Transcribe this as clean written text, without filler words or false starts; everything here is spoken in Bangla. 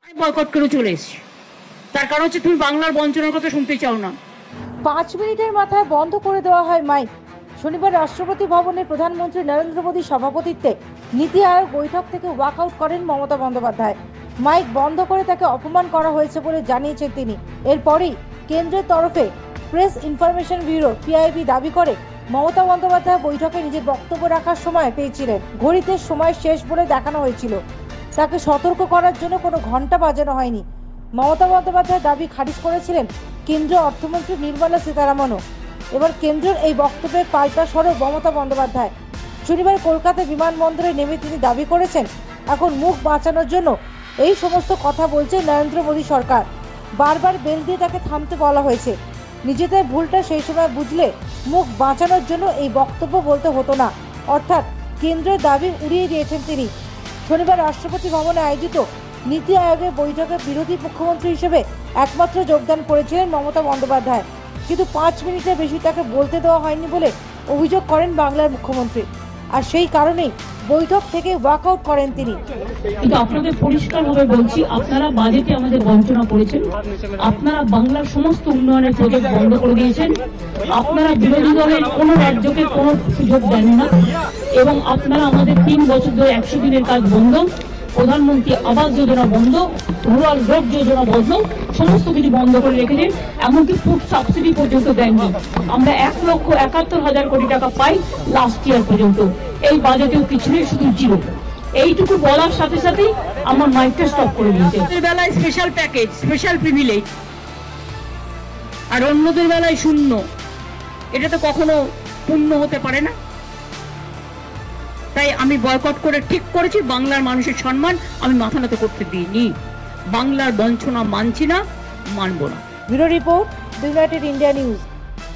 বয়কট করে চলে এসেছি। তার কারণ হচ্ছে তুমি বাংলার বঞ্চনার কথা শুনতে চাও না। 5 মিনিটের মাথায় বন্ধ করে দেওয়া হয় মাইক। শনিবার রাষ্ট্রপতি ভবনে প্রধানমন্ত্রী নরেন্দ্র মোদীর সভাপতিত্বে নীতি আয়োগ বৈঠক থেকে ওয়াকআউট করেন মমতা বন্দ্যোপাধ্যায়। মাইক বন্ধ করে তাকে অপমান করা হয়েছে বলে জানিয়েছেন তিনি। এরপরই কেন্দ্রের তরফে প্রেস ইনফরমেশন ব্যুরো পিআইবি দাবি করে মমতা বন্দ্যোপাধ্যায় বৈঠকে নিজের বক্তব্য রাখার সময় পেয়েছিলেন। ঘড়িতে সময় শেষ বলে দেখানো হয়েছিল। তাকে সতর্ক করার জন্য কোনো ঘন্টা বাজানো হয়নি। মমতা বন্দ্যোপাধ্যায় দাবি খারিজ করেছিলেন কেন্দ্রীয় অর্থমন্ত্রী নির্মলা সীতারামনও। এবার কেন্দ্রের এই বক্তব্যের পাল্টা সরব মমতা বন্দ্যোপাধ্যায়। শনিবার কলকাতা বিমানবন্দরে নেমে তিনি দাবি করেছেন এখন মুখ বাঁচানোর জন্য এই সমস্ত কথা বলছে নরেন্দ্র মোদী সরকার। বারবার বেল দিয়ে তাকে থামতে বলা হয়েছে। নিজেদের ভুলটা সেই সময় বুঝলে মুখ বাঁচানোর জন্য এই বক্তব্য বলতে হতো না। অর্থাৎ কেন্দ্রের দাবি উড়িয়ে দিয়েছেন তিনি। শনিবার রাষ্ট্রপতি ভবনে আয়োজিত নীতি আয়োগের বৈঠকে বিরোধী মুখ্যমন্ত্রী হিসেবে একমাত্র যোগদান করেছিলেন মমতা বন্দ্যোপাধ্যায়। কিন্তু 5 মিনিটের বেশি তাকে বলতে দেওয়া হয়নি বলে অভিযোগ করেন বাংলার মুখ্যমন্ত্রী। আর সেই কারণেই বৈঠক থেকে ওয়াকআউট করেন তিনি। কিন্তু আপনাদের পরিষ্কারভাবে বলছি, আপনারা বাজেটে আমাদের বঞ্চনা করেছেন। আপনারা বাংলার সমস্ত উন্নয়নের প্রজেক্ট বন্ধ করে দিয়েছেন। আপনারা বিরোধী দলের কোনো রাজ্যকে কোনো সুযোগ দেন না এবং আপনারা আমাদের 3 বছর ধরে 100 দিনের কাজ বন্ধ, প্রধানমন্ত্রী আবাস যোজনা বন্ধ, রুরাল রোড যোজনা বন্ধ, সমস্ত কিছু বন্ধ করে রেখেছেন। এমনকি ফুড সাবসিডি পর্যন্ত দেননি। আমরা 1,71,000 কোটি টাকা পাই লাস্ট ইয়ার পর্যন্ত। এই বাজেটেও কিছু নেই, শুধু জিরো। এইটুকু বলার সাথে সাথেই আমার মাইকটা স্টপ করে দিয়েছে। বেলায় স্পেশাল প্যাকেজ, স্পেশাল প্রিভিলেজ, আর অন্যদের বেলায় শূন্য। এটা তো কখনো পূর্ণ হতে পারে না। তাই আমি বয়কট করে ঠিক করেছি। বাংলার মানুষের সম্মান আমি মাথা নত করতে দিইনি। বাংলার বঞ্চনা মানছি না, মানব না। Bureau report, United India news.